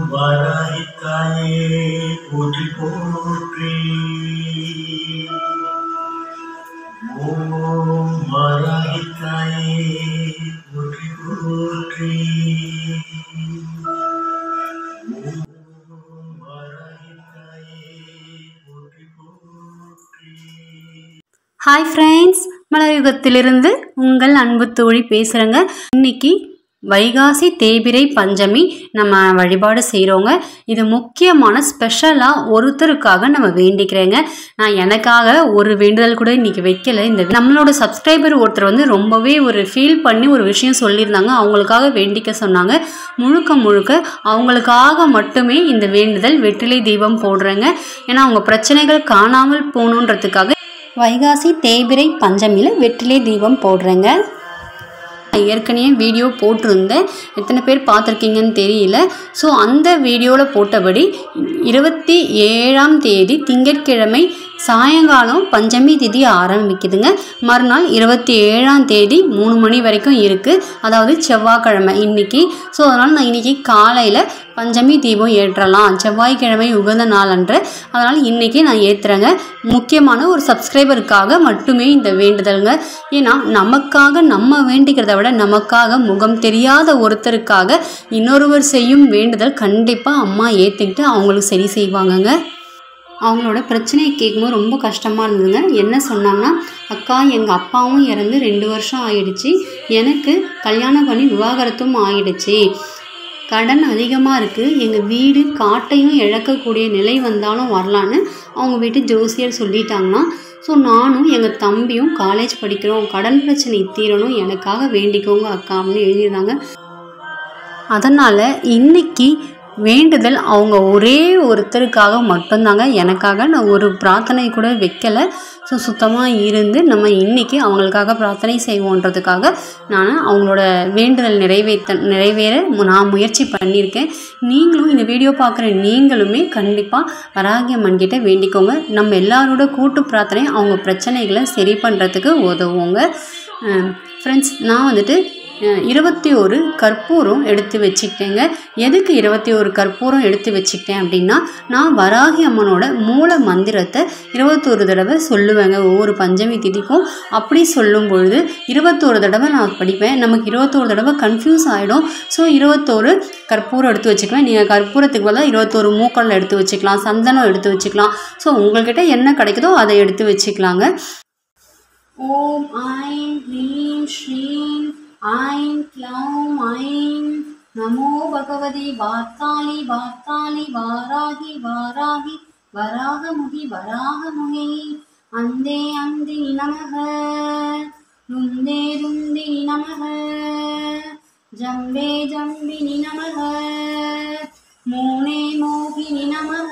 வாராகித்தாயே போற்றி போற்றி. ஓம் வாராகித்தாயே போற்றி போற்றி. ஓம் வாராகித்தாயே போற்றி போற்றி. ஹாய் ஃப்ரெண்ட்ஸ், மலர்யுகத்திலிருந்து உங்கள் அன்பு தோழி பேசுகிறேங்க. இன்னைக்கு வைகாசி தேய்பிறை பஞ்சமி நம்ம வழிபாடு செய்கிறோங்க. இது முக்கியமான ஸ்பெஷலாக ஒருத்தருக்காக நம்ம வேண்டிக்கிறேங்க. நான் எனக்காக ஒரு வேண்டுதல் கூட இன்றைக்கி வைக்கல. இந்த நம்மளோட சப்ஸ்கிரைபர் ஒருத்தர் வந்து ரொம்பவே ஒரு ஃபீல் பண்ணி ஒரு விஷயம் சொல்லியிருந்தாங்க. அவங்களுக்காக வேண்டிக்க சொன்னாங்க. முழுக்க அவங்களுக்காக மட்டுமே இந்த வேண்டுதல் வெற்றிலை தீபம் போடுறேங்க. ஏன்னா அவங்க பிரச்சனைகள் காணாமல் போகணுன்றதுக்காக வைகாசி தேய்பிறை பஞ்சமியில் வெற்றிலை தீபம் போடுறேங்க. ஏற்கனவே வீடியோ போட்டிருந்தேன், எத்தனை பேர் பார்த்துருக்கீங்கன்னு தெரியல. ஸோ அந்த வீடியோவில் போட்டபடி 27ஆம் தேதி திங்கட்கிழமை சாயங்காலம் பஞ்சமி திதி ஆரம்பிக்குதுங்க. மறுநாள் 27ஆம் தேதி 3 மணி வரைக்கும் இருக்குது, அதாவது செவ்வாய்க்கிழமை இன்னைக்கு. ஸோ அதனால் நான் இன்றைக்கி காலையில் பஞ்சமி தீபம் ஏற்றலாம், செவ்வாய்க்கிழமை உகந்த நாள் அன்று. அதனால் இன்றைக்கி நான் ஏற்றுறேங்க. முக்கியமான ஒரு சப்ஸ்கிரைபருக்காக மட்டுமே இந்த வேண்டுதலுங்க. ஏன்னா நமக்காக நம்ம வேண்டிக்கிறத விட நமக்காக முகம் தெரியாத ஒருத்தருக்காக இன்னொருவர் செய்யும் வேண்டுதல் கண்டிப்பாக அம்மா ஏற்றுக்கிட்டு அவங்களுக்கு சரி செய்வாங்கங்க. அவங்களோட பிரச்சனையை கேட்கும்போது ரொம்ப கஷ்டமாக இருந்ததுங்க. என்ன சொன்னாங்கன்னா, அக்கா எங்கள் அப்பாவும் இறந்து 2 வருஷம் ஆயிடுச்சு, எனக்கு கல்யாணம் பண்ணி விவாகரத்தும் ஆயிடுச்சு, கடன் அதிகமாக இருக்குது, எங்கள் வீடு காட்டையும் இழக்கக்கூடிய நிலை வந்தாலும் வரலான்னு அவங்க வீட்டு ஜோசியர் சொல்லிட்டாங்கன்னா. ஸோ நானும் எங்கள் தம்பியும் காலேஜ் படிக்கிறோம், கடன் பிரச்சனை தீரணும், எனக்காக வேண்டிக்கோங்க அக்கா அப்படின்னு எழுதியிருந்தாங்க. அதனால் இன்னைக்கு வேண்டுதல் அவங்க ஒரே ஒருத்தருக்காக மட்டும்தாங்க. எனக்காக நான் ஒரு பிரார்த்தனை கூட வைக்கலை. ஸோ சுத்தமாக இருந்து நம்ம இன்றைக்கி அவங்களுக்காக பிரார்த்தனை செய்வோன்றதுக்காக நான் அவங்களோட வேண்டுதல் நிறைவேற நான் முயற்சி பண்ணியிருக்கேன். நீங்களும் இந்த வீடியோ பார்க்குற நீங்களுமே கண்டிப்பாக வராகி அம்மன் கிட்ட வேண்டிக்கோங்க. நம்ம எல்லாரோட கூட்டு பிரார்த்தனை அவங்க பிரச்சனைகளை சரி பண்ணுறதுக்கு உதவுவோங்க. ஃப்ரெண்ட்ஸ், நான் வந்துட்டு 21 கற்பூரம் எடுத்து வச்சுக்கிட்டேங்க. எதுக்கு 21 கற்பூரம் எடுத்து வச்சுக்கிட்டேன் அப்படின்னா, நான் வராகி அம்மனோட மூல மந்திரத்தை 21 தடவை சொல்லுவேங்க ஒவ்வொரு பஞ்சமி திதிக்கும். அப்படி சொல்லும் பொழுது 21 தடவை நான் படிப்பேன். நமக்கு 21 தடவை கன்ஃபியூஸ் ஆகிடும். ஸோ 21 கற்பூரம் எடுத்து வச்சுக்குவேன். நீங்கள் கற்பூரத்துக்கு பதிலாக 21 மூக்கடலை எடுத்து வச்சுக்கலாம், சந்தனம் எடுத்து வச்சுக்கலாம். ஸோ உங்கள்கிட்ட என்ன கிடைக்குதோ அதை எடுத்து வச்சுக்கலாங்க. ஓம் ஐம் க்ளீம் ஸ்ரீம் ஐம் க்ளௌம் ஐம் நமோ பகவதி வார்த்தாளி வார்த்தாளி வாராகி வாராகி வராகமுகி வராகமுகி அந்தே அந்தினி நமக ருந்தே ருந்தினி நமக ஜம்பே ஜம்பினி நமக மோனே மோகினி நமக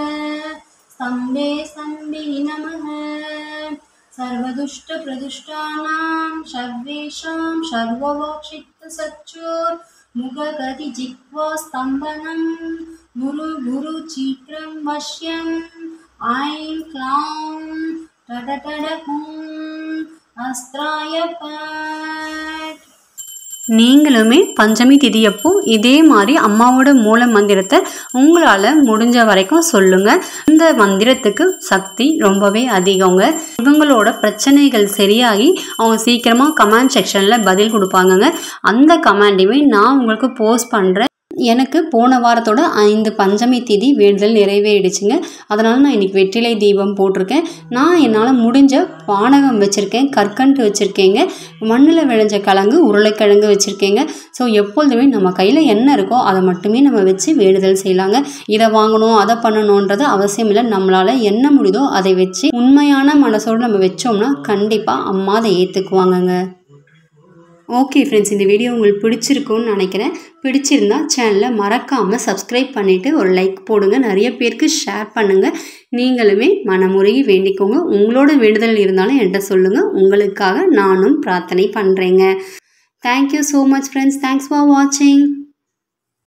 ஸ்தம்பே ஸ்தம்பினி நமக सर्वदुष्ट प्रदुष्टानां सर्वेषां सर्ववाक्षित सच्चोर मुगगति जिह्वा स्तंभनं गुरु गुरु चित्रं वश्यं ऐं क्लां टडटड हुं अस्त्राय पट. நீங்களுமே பஞ்சமி திதியப்போ இதே மாதிரி அம்மாவோட மூல மந்திரத்தை உங்களால் முடிஞ்ச வரைக்கும் சொல்லுங்கள். இந்த மந்திரத்துக்கு சக்தி ரொம்பவே அதிகங்க. இவங்களோட பிரச்சனைகள் சரியாகி அவங்க சீக்கிரமாக கமெண்ட் செக்ஷனில் பதில் கொடுப்பாங்கங்க. அந்த கமெண்டையுமே நான் உங்களுக்கு போஸ்ட் பண்ணுறேன். எனக்கு போன வாரத்தோட 5 பஞ்சமி திதி வேண்டுதல் நிறைவேறிடுச்சுங்க. அதனால் நான் இன்றைக்கி வெற்றிலை தீபம் போட்டிருக்கேன். நான் என்னால் முடிஞ்ச பானகம் வச்சுருக்கேன், கற்கண்டு வச்சுருக்கேங்க, மண்ணில் விளைஞ்ச கிழங்கு உருளைக்கிழங்கு வச்சுருக்கேங்க. ஸோ எப்பொழுதுமே நம்ம கையில் என்ன இருக்கோ அதை மட்டுமே நம்ம வச்சு வேண்டுதல் செய்யலாங்க. இதை வாங்கணும் அதை பண்ணணுன்றது அவசியம் இல்லை. நம்மளால் என்ன முடியுதோ அதை வச்சு உண்மையான மனசோடு நம்ம வச்சோம்னா கண்டிப்பாக அம்மா அதை ஏற்றுக்குவாங்கங்க. ஓகே ஃப்ரெண்ட்ஸ், இந்த வீடியோ உங்களுக்கு பிடிச்சிருக்குன்னு நினைக்கிறேன். பிடிச்சிருந்தா சேனலை மறக்காமல் சப்ஸ்கிரைப் பண்ணிவிட்டு ஒரு லைக் போடுங்க. நிறைய பேருக்கு ஷேர் பண்ணுங்கள். நீங்களுமே மனமுருகி வேண்டிக்கோங்க. உங்களோட வேண்டுதல் இருந்தாலும் என்கிட்ட சொல்லுங்கள். உங்களுக்காக நானும் பிரார்த்தனை பண்ணுறேங்க. Thank you so much friends. Thanks for வாட்சிங்.